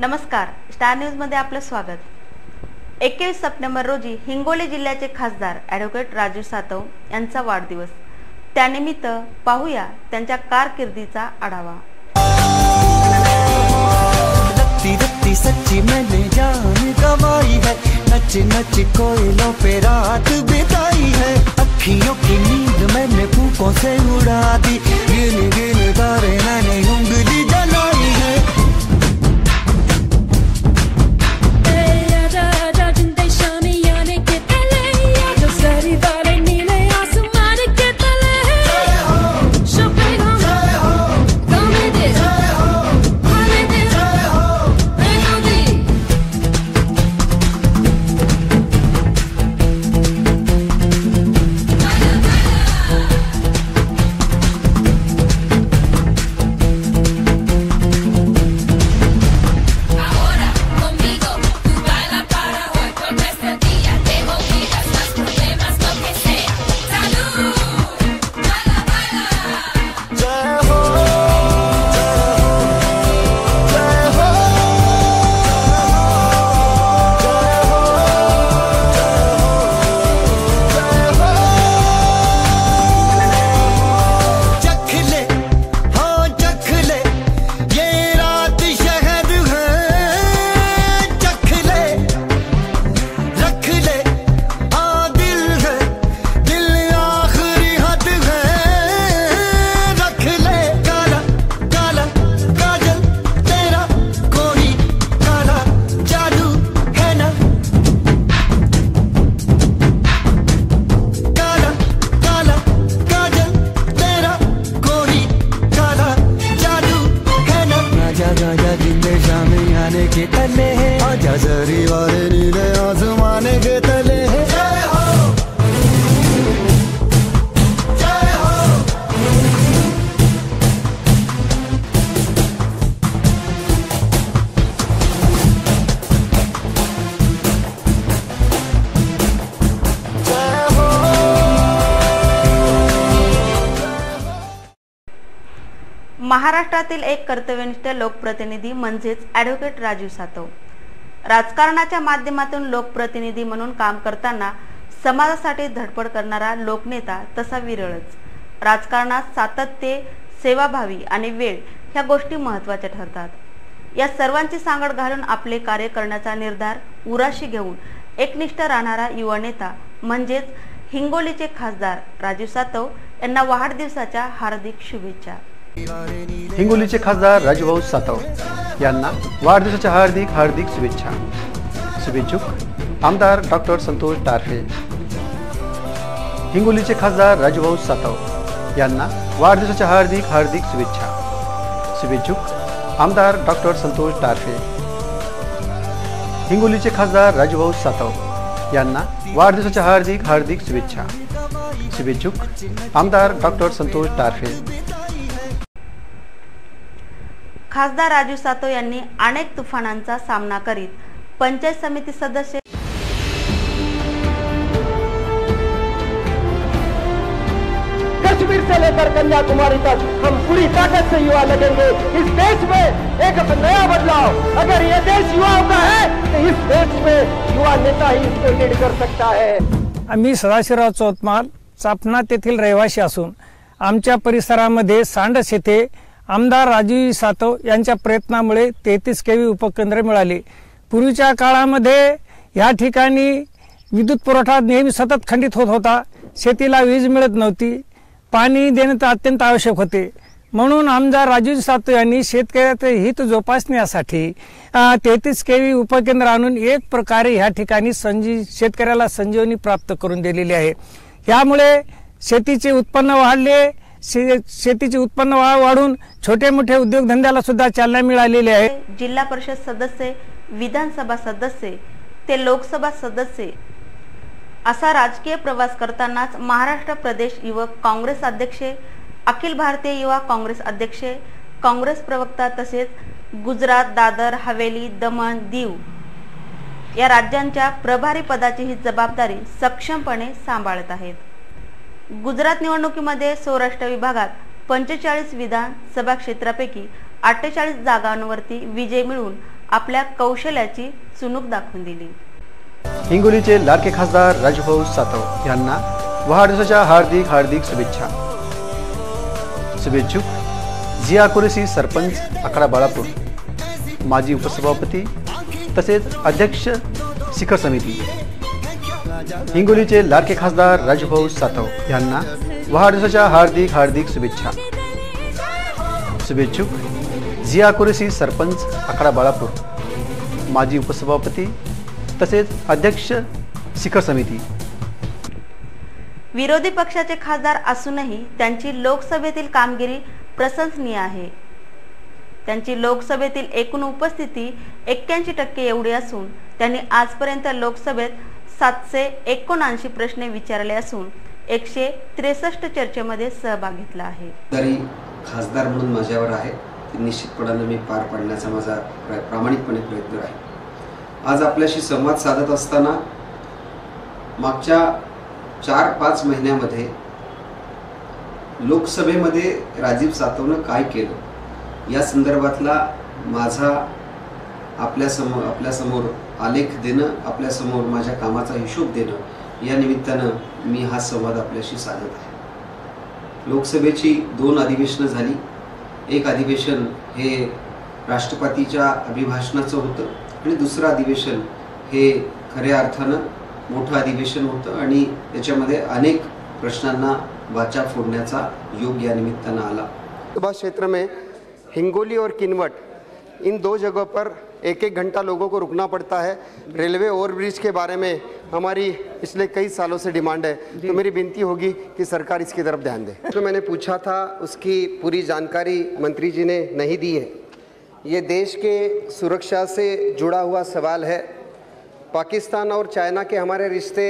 नमस्कार, star news मध्ये आपलं स्वागत। 21 सप्टेंबर रोजी हिंगोली जिल्ह्याचे खासदार ॲडव्होकेट राजू सातव यांचा वाढदिवस। त्यानिमित्त पाहूया त्यांच्या कारकिर्दीचा आढावा। रत्ती रत्ती सच्ची मैंने जान गवाई है, नच नच कोयलों पे रात बिताई है, अखियों की नींद मैंने फूकों से उड़ा दी, गिन गिन तारे मैंने उंगली जलाई है। के तले है आजा जरी वाले नीले आसमाने के तले है। जय हो जय हो। जय हो। महाराष्ट्रातील एक कर्तव्यनिष्ठ लोकप्रतिनिधी म्हणजेच ॲडव्होकेट राजू सातव। राजकारणाच्या माध्यमातून लोकप्रतिनिधी म्हणून काम करताना समाजासाठी धडपड करणारा लोकनेता तसा विरळच। राजकारणात सातत्य, सेवाभावी आणि वेळ ह्या गोष्टी महत्त्वाच्या ठरतात। या सर्वांची सांगड घालून आपले कार्य करण्याचा निर्धार उराशी घेऊन एकनिष्ठ राहणारा युवा नेता म्हणजेच हिंगोलीचे खासदार राजू सातव यांना वाढदिवसाच्या हार्दिक शुभेच्छा। हिंगोलीचे खासदार राजूभाऊ सातव यांना वाढदिवसाच्या हार्दिक शुभेच्छा। शुभेच्छुक आमदार डॉक्टर संतोष टारफे। हिंगोलीचे खासदार राजूभाऊ सातव यांना वाढदिवसाच्या हार्दिक शुभेच्छा। शुभेच्छुक आमदार डॉक्टर संतोष टारफे। हिंगोलीचे खासदार राजूभाऊ सातव यांना वाढदिवसाच्या हार्दिक शुभेच्छा। शुभेच्छुक आमदार डॉक्टर संतोष टारफे। खासदार राजू सातव यांनी अनेक तुफानांचा सामना करीत पंचायत समिती सदस्य, कश्मीर से लेकर कन्याकुमारी तक हम पूरी ताकत से युवा लगेंगे। इस देश में एक नया बदलाव अगर ये देश युवाओं का है तो इस देश में युवा नेता ही इसको लीड कर सकता है। आम्ही सदाशिवराव चौतमाल चापणा येथील रहिवासी असून आमच्या परिसरामध्ये सांडस येथे आमदार राजू सातव यांच्या प्रयत्नामुळे 33 केवी उपकेंद्र मिळाले। पूर्वीच्या काळामध्ये या ठिकाणी विद्युत पुरवठा नेहमी सतत खंडित होत होता, शेतीला वीज मिळत नव्हती, पाणी देणे अत्यंत आवश्यक होते। म्हणून आमदार राजू सातव यांनी शेतकऱ्याचे हित जोपासण्यासाठी 33 केवी उपकेंद्र आणून एक प्रकारे या ठिकाणी शेतकऱ्याला संजीवनी प्राप्त करून दिलेली आहे। यामुळे शेतीचे उत्पन्न वाढले, शेतीचे उत्पन्न वाढून छोटे मोठे उद्योगधंद्याला सुद्धा चालना मिळालेली आहे। जिल्हा परिषद सदस्य, विधानसभा सदस्य ते लोकसभा सदस्य असा राजकीय प्रवास करतानाच महाराष्ट्र प्रदेश युवक काँग्रेस अध्यक्ष, अखिल भारतीय युवा काँग्रेस अध्यक्ष, काँग्रेस प्रवक्ता तसेच गुजरात, दादर, हवेली, दमण, दीव या राज्यांच्या प्रभारी पदाची ही जबाबदारी सक्षमपणे सांभाळत आहेत। गुजरात निवडणुकीमध्ये सौराष्ट्र विभागात 45 विधानसभा क्षेत्रापैकी 48 जागांवरती विजय मिळवून आपल्या कौशल्याची चुणूक दाखवून दिली। हिंगोलीचे लाडके खासदार राजूभाऊ सातव यांना वाढदिवसाच्या हार्दिक हार्दिक शुभेच्छा। शुभेच्छुक जिया कुरेशी, सरपंच आकडा बाळापूर, माजी उपसभापती तसेच अध्यक्ष शिखर समिती। हिंगोलीचे लाडके खासदार राजूभाऊ सातव यांना वाढदिवसाच्या हार्दिक हार्दिक शुभेच्छा। शुभेच्छुक जिया कुरेशी, सरपंच आकडा बाळापूर, माजी उपसभापती तसेच अध्यक्ष शिखर समिती। विरोधी पक्षाचे खासदार असूनही त्यांची लोकसभेतील कामगिरी प्रशंसनीय आहे। त्यांची लोकसभेतील एकूण उपस्थिती 81% एवढी असून त्यांनी आजपर्यंत लोकसभेत 779 प्रश्न विचारले असून 163 चर्चेमध्ये सहभाग घेतला आहे। तरी खासदार म्हणून माझ्यावर आहे, निश्चितपणाने मी पार पाडण्याचा माझा प्रामाणिकपणे प्रयत्न आहे। आज आपल्याशी संवाद साधत असताना मागच्या 4-5 महिन्यामध्ये लोकसभेमध्ये राजीव सातवनं काय केलं या संदर्भातला माझा आपल्यासमोर आलेख देणं, आपल्यासमोर माझ्या कामाचा हिशोब देणं या निमित्तानं मी हा संवाद आपल्याशी साधत आहे। लोकसभेची 2 अधिवेशनं झाली। एक अधिवेशन हे राष्ट्रपतीच्या अभिभाषणाचं होतं आणि दुसरं अधिवेशन हे खऱ्या अर्थानं मोठं अधिवेशन होतं आणि त्याच्यामध्ये अनेक प्रश्नांना वाचा फोडण्याचा योग या निमित्तानं आला। लोकसभा क्षेत्र में हिंगोली और किनवट इन 2 जगहों पर 1-1 घंटा लोगों को रुकना पड़ता है। रेलवे ओवरब्रिज के बारे में हमारी पिछले कई सालों से डिमांड है, तो मेरी विनती होगी कि सरकार इसकी तरफ ध्यान दे। जो मैंने पूछा था उसकी पूरी जानकारी मंत्री जी ने नहीं दी है। ये देश के सुरक्षा से जुड़ा हुआ सवाल है। पाकिस्तान और चाइना के हमारे रिश्ते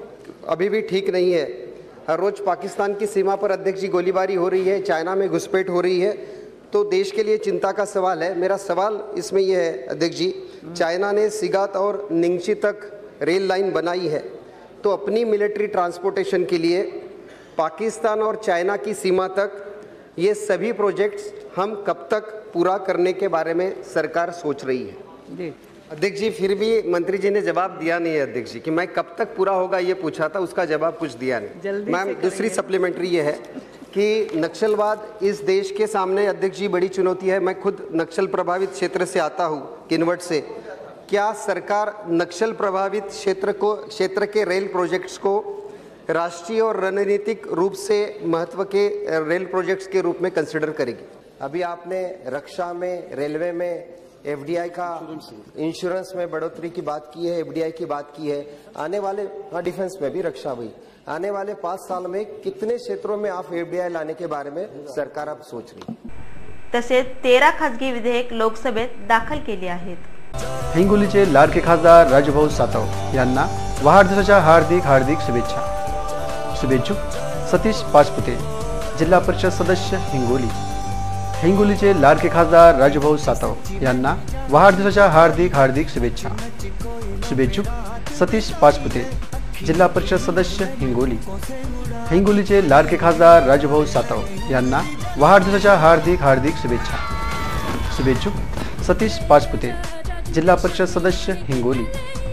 अभी भी ठीक नहीं है। हर रोज़ पाकिस्तान की सीमा पर अध्यक्ष जी गोलीबारी हो रही है, चाइना में घुसपैठ हो रही है, तो देश के लिए चिंता का सवाल है। मेरा सवाल इसमें यह है अध्यक्ष जी, चाइना ने सिगात और निंगची तक रेल लाइन बनाई है, तो अपनी मिलिट्री ट्रांसपोर्टेशन के लिए पाकिस्तान और चाइना की सीमा तक ये सभी प्रोजेक्ट्स हम कब तक पूरा करने के बारे में सरकार सोच रही है? जी अध्यक्ष जी, फिर भी मंत्री जी ने जवाब दिया नहीं है अध्यक्ष जी कि मैं कब तक पूरा होगा ये पूछा था, उसका जवाब कुछ दिया नहीं। मैम, दूसरी सप्लीमेंट्री ये है कि नक्सलवाद इस देश के सामने अध्यक्ष जी बड़ी चुनौती है। मैं खुद नक्सल प्रभावित क्षेत्र से आता हूँ, किनवट से। क्या सरकार नक्सल प्रभावित क्षेत्र के रेल प्रोजेक्ट्स को राष्ट्रीय और रणनीतिक रूप से महत्व के रेल प्रोजेक्ट्स के रूप में कंसिडर करेगी? अभी आपने रक्षा में, रेलवे में एफडीआई का इंश्योरेंस में बढ़ोतरी की बात की है, एफडीआई की बात की है। आने वाले डिफेंस में भी, रक्षा हुई, आने वाले 5 साल में कितने क्षेत्रों में आप एफडीआई लाने के बारे में सरकार अब सोच रही है? तसेच 13 खासगी विधेयक लोकसभेत दाखल केली आहेत। हिंगोलीचे लाडके खासदार राजूभाऊ सातव यांना वाढदिवसाच्या हार्दिक हार्दिक शुभेच्छा। शुभेच्छुक सतीश पाचपुते, जिल्हा परिषद सदस्य हिंगोली। हिंगोलीचे लाडके खासदार राजूभाऊ सातव यांना वाढदिवसाच्या हार्दिक हार्दिक शुभेच्छा। शुभेच्छुक सतीश पाचपुते, जिल्हा परिषद सदस्य हिंगोली। हिंगोलीचे लाडके खासदार राजूभाऊ सातव यांना वाढदिवसाच्या हार्दिक हार्दिक शुभेच्छा। शुभेच्छुक सतीश पाचपुते, जिल्हा परिषद सदस्य हिंगोली।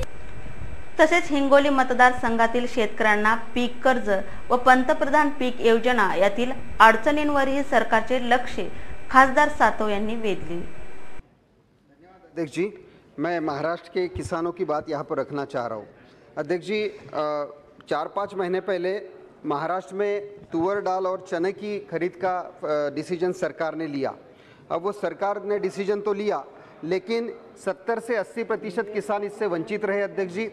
तसेच हिंगोली मतदारसंघातील शेतकऱ्यांना पीक कर्ज व पंतप्रधान पीक योजना यातील अडचणींवरही सरकारचे लक्ष खासदार सातव यांनी वेधले। धन्यवाद अध्यक्ष जी। मैं महाराष्ट्र के किसानों की बात यहाँ पर रखना चाह रहा हूँ। अध्यक्ष जी, 4-5 महीने पहले महाराष्ट्र में तुअर दाल और चने की खरीद का डिसीजन सरकार ने लिया। अब वो सरकार ने डिसीजन तो लिया, लेकिन 70 से 80% किसान इससे वंचित रहे अध्यक्ष जी।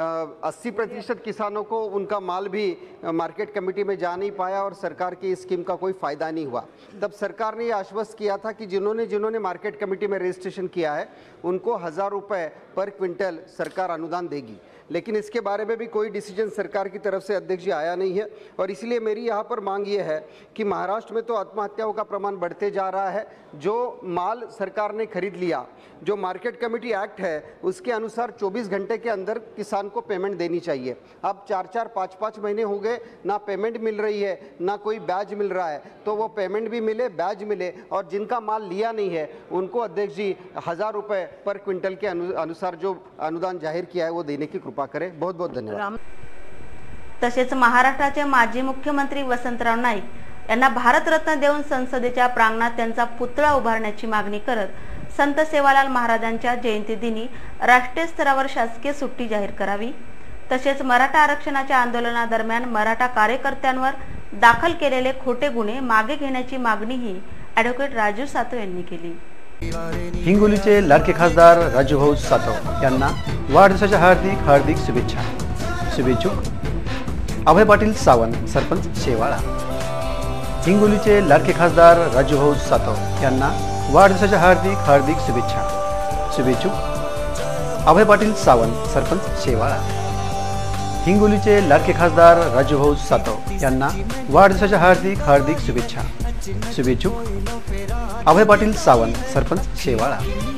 80% किसानों को उनका माल भी मार्केट कमेटी में जा नहीं पाया और सरकार की इस स्कीम का कोई फ़ायदा नहीं हुआ। तब सरकार ने ये आश्वस्त किया था कि जिन्होंने मार्केट कमेटी में रजिस्ट्रेशन किया है उनको 1000 रुपये पर क्विंटल सरकार अनुदान देगी। लेकिन इसके बारे में भी कोई डिसीजन सरकार की तरफ से अध्यक्ष जी आया नहीं है। और इसलिए मेरी यहाँ पर मांग ये है कि महाराष्ट्र में तो आत्महत्याओं का प्रमाण बढ़ते जा रहा है। जो माल सरकार ने खरीद लिया, जो मार्केट कमेटी एक्ट है उसके अनुसार 24 घंटे के अंदर किसान को पेमेंट देनी चाहिए। अब 4-4, 5-5 महीने हो गए, ना पेमेंट मिल रही है, ना कोई बैज मिल रहा है। तो वो पेमेंट भी मिले, बैज मिले, और जिनका माल लिया नहीं है उनको अध्यक्ष जी 1000 रुपये पर क्विंटल के अनुसार जो अनुदान जाहीर किया है वो देने की कृपा करें। बहुत बहुत धन्यवाद। तसेच महाराष्ट्राचे माजी मुख्यमंत्री वसंतराव नाईक यांना भारतरत्न देऊन संसदेच्या प्रांगणात त्यांचा पुतळा उभारण्याची मागणी करत संत सेवालाल महाराजांच्या जयंती दिनी राष्ट्रीय स्तरावर शासकीय सुट्टी जाहीर करावी। तसेच मराठा आरक्षणाच्या आंदोलनादरम्यान मराठा कार्यकर्त्यांवर दाखल केलेले खोटे गुन्हे मागे घेण्याची मागणीही ॲडव्होकेट राजू सातव यांनी केली। हिंगोलीचे लाडके खासदार राजूभाऊ सातव यांना वाढदिवसाच्या हार्दिक शुभेच्छा। शुभेच्छुक अभय पाटील सावंत, सरपंच शेवाळा। हिंगोलीचे लाडके खासदार राजूभाऊ सातव यांना वाढदिवसाच्या हार्दिक शुभेच्छा। शुभेच्छुक अभय पाटील सावंत, सरपंच शेवाळा। हिंगोलीचे लाडके खासदार राजूभाऊ सातव यांना वाढदिवसाच्या हार्दिक शुभेच्छा। शुभेच्छुक अभय पाटील सावंत, सरपंच शेवाळा।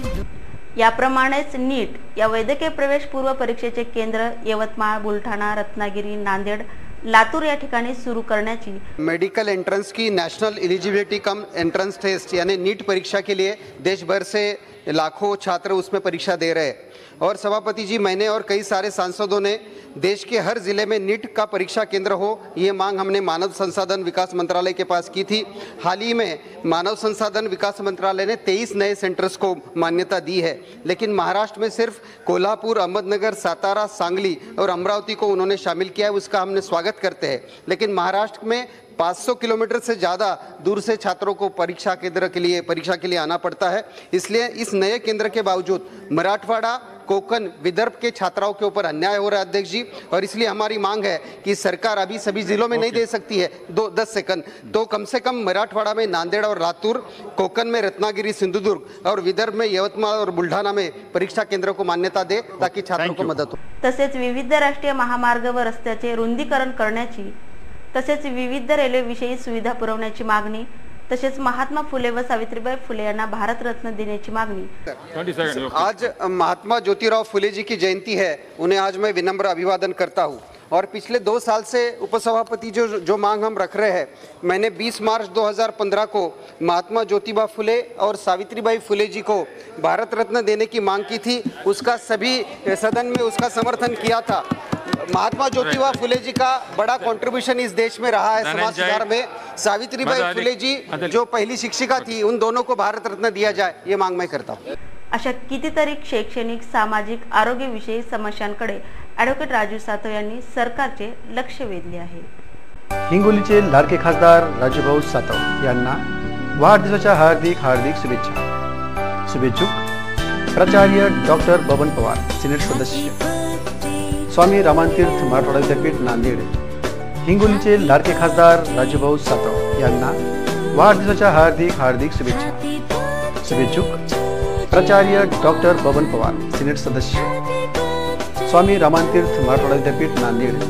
याप्रमाणेच नीट या वैद्यकीय प्रवेश पूर्व परीक्षेचे केंद्र यवतमाळ, बुलढाणा, रत्नागिरी, नांदेड, लातूर या ठिकाणी सुरू करण्याची मेडिकल एंट्रेंस की national eligibility cum entrance test यानी नीट परीक्षा के लिए देश भर से लाखों छात्र उसमें परीक्षा दे रहे हैं। और सभापति जी, मैंने और कई सारे सांसदों ने देश के हर जिले में नीट का परीक्षा केंद्र हो, ये मांग हमने मानव संसाधन विकास मंत्रालय के पास की थी। हाल ही में मानव संसाधन विकास मंत्रालय ने 23 नए सेंटर्स को मान्यता दी है, लेकिन महाराष्ट्र में सिर्फ कोल्हापुर, अहमदनगर, सातारा, सांगली और अमरावती को उन्होंने शामिल किया है। उसका हमने स्वागत करते हैं। लेकिन महाराष्ट्र में 500 किलोमीटर से ज़्यादा दूर से छात्रों को परीक्षा के लिए आना पड़ता है। इसलिए इस नए केंद्र के बावजूद मराठवाड़ा, कोकण, विदर्भ के छात्राओं के ऊपर अन्याय हो रहा है अध्यक्ष जी। और इसलिए हमारी मांग है कि सरकार अभी सभी जिलों में नहीं दे सकती है 10 सेकंड, तो कम से कम मराठवाड़ा में नांदेड़ और लातूर, कोकण में रत्नागिरी, सिंधुदुर्ग और विदर्भ में यवतमाळ और बुलढाणा में परीक्षा केंद्रों को मान्यता दे ताकि छात्रों को मदद हो। तसेच विविध राष्ट्रीय महामार्ग व रस्त्याचे रुंदीकरण करण्याची, तसेच विविध रेल्वे विषयी सुविधा पुरवण्याची मागणी, तसेच महात्मा फुले व सावित्रीबाई फुले यांना भारतरत्न देण्याची मागणी। आज महात्मा ज्योतिराव फुले जी की जयंती है, उन्हें आज मैं विनम्र अभिवादन करता हूँ। और पिछले 2 साल से उपसभापति जो मांग हम रख रहे हैं, मैंने 20 मार्च 2015 को महात्मा ज्योतिबा फुले और सावित्रीबाई फुले जी को भारत रत्न देने की मांग की थी। उसका सभी सदन में उसका समर्थन किया था। महात्मा ज्योतिबा फुले जी का बड़ा कंट्रीब्यूशन इस देश में रहा है समाज सुधार में। सावित्रीबाई फुले जी जो पहली शिक्षिका थी, उन दोनों को भारत रत्न दिया जाए, ये मांग मैं करता हूँ। अशा कितीतरी शैक्षणिक, सामाजिक, आरोग्य विषयी समस्यांकडे ॲडव्होकेट राजू सातव यांनी सरकारचे लक्ष वेधले आहे। हिंगोलीचे लाडके खासदार राजूभाऊ सातव यांना वाढदिवसाच्या हार्दिक शुभेच्छा। शुभेच्छुक प्राचार्य डॉक्टर बबन पवार, सिनेट सदस्य, स्वामी रामातीर्थ मराठवाडा विद्यापीठ, नांदेड। हिंगोलीचे लाडके खासदार राजूभाऊ सातव यांना वाढदिवसाच्या हार्दिक शुभेच्छा। शुभेच्छुक प्राचार्य डॉक्टर बबन पवार, सिनेट सदस्य, स्वामी रामातीर्थ मराठवाडा विद्यापीठ, नांदेड।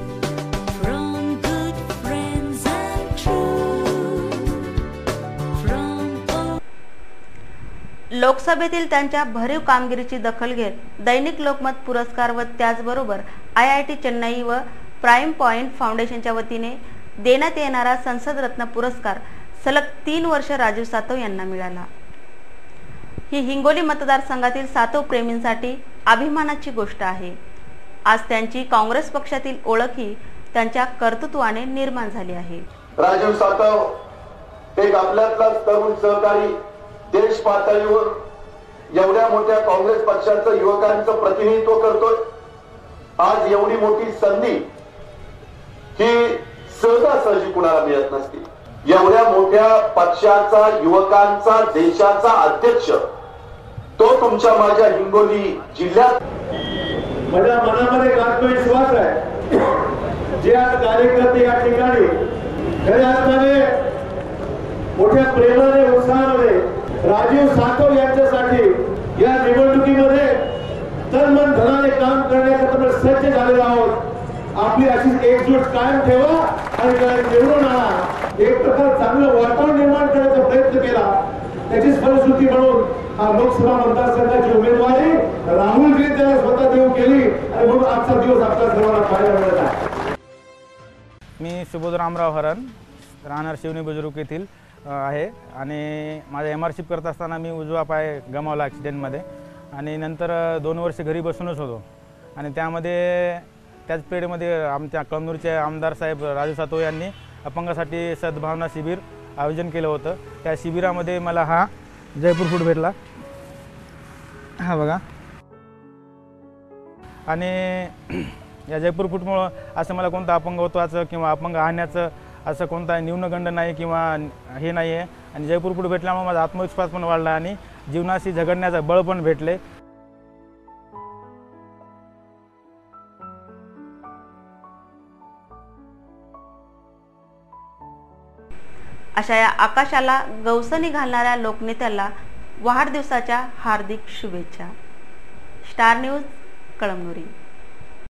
लोकसभेतील त्यांच्या भरीव कामगिरीची दखल घेत दैनिक लोकमत पुरस्कार व त्याचबरोबर IIT चेन्नई व प्राइम पॉइंट फाउंडेशनच्या वतीने देण्यात येणारा संसद रत्न पुरस्कार सलग 3 वर्ष राजू सातव यांना मिळाला। ही हिंगोली मतदारसंघातील सातव प्रेमींसाठी अभिमानाची गोष्ट आहे। आज त्यांची काँग्रेस पक्षातील ओळखही त्यांच्या कर्तृत्वाने निर्माण झाली आहे। राजू सातव एक आपल्यातला तरुण सहकारी, देश पातळीवर एवढ्या मोठ्या काँग्रेस पक्षाचं युवकांचं प्रतिनिधित्व करतोय। आज एवढी मोठी संधी ही सहजासहजी कुणाला मिळत नसते। एवढ्या मोठ्या पक्षाचा, युवकांचा, देशाचा अध्यक्ष तो तुमच्या माझ्या हिंगोली जिल्ह्यात। माझ्या मनामध्ये एक आत्मविश्वास आहे, जे आज कार्यकर्ते या ठिकाणी खऱ्या अर्थाने मोठ्या प्रेमाने, उत्साहामध्ये राजू सातव यांच्यासाठी या निवडणुकीमध्ये तन मन धनाने काम करण्याकरता सज्ज झालेलो आहोत। आपली अशीच एकजूट कायम ठेवा आणि निवडून आणा। एक प्रकार चांगलं वातावरण निर्माण करण्याचा प्रयत्न केला, त्याचीच फलश्रुती म्हणून हा लोकसभा मतदारसंघाची उमेदवारी राहुल त्यांना स्वतः देऊ केली आणि म्हणून आजचा दिवस आपल्या सर्वांना पाहायला मिळत आहे। मी सुबोध रामराव हरण, राहणार शिवनी बुजुर्ग येथील आहे आणि माझा एमआरशिप करत असताना मी उजवा पाय गमावला ॲक्सिडेंटमध्ये आणि नंतर 2 वर्ष घरी बसूनच होतो आणि त्याच पिरियडमध्ये आमच्या कळमनुरचे आमदार साहेब राजू सातव यांनी अपंगासाठी सद्भावना शिबिर आयोजन केलं होतं। त्या शिबिरामध्ये मला हा जयपूर फूट भेटला, हा बघा। आणि या जयपूर फूटमुळं असं मला कोणता अपंगत्वाचं किंवा अपंग आणण्याचं असं कोणता न्यूनगंड नाही किंवा हे नाही आहे आणि जयपूर फूट भेटल्यामुळे माझा आत्मविश्वास पण वाढला आणि जीवनाशी झगडण्याचं बळ पण भेटले। अशा या आकाशाला गवसणी घालणाऱ्या लोकनेत्याला वाढदिवसाच्या हार्दिक शुभेच्छा। Star news, Kalamnuri.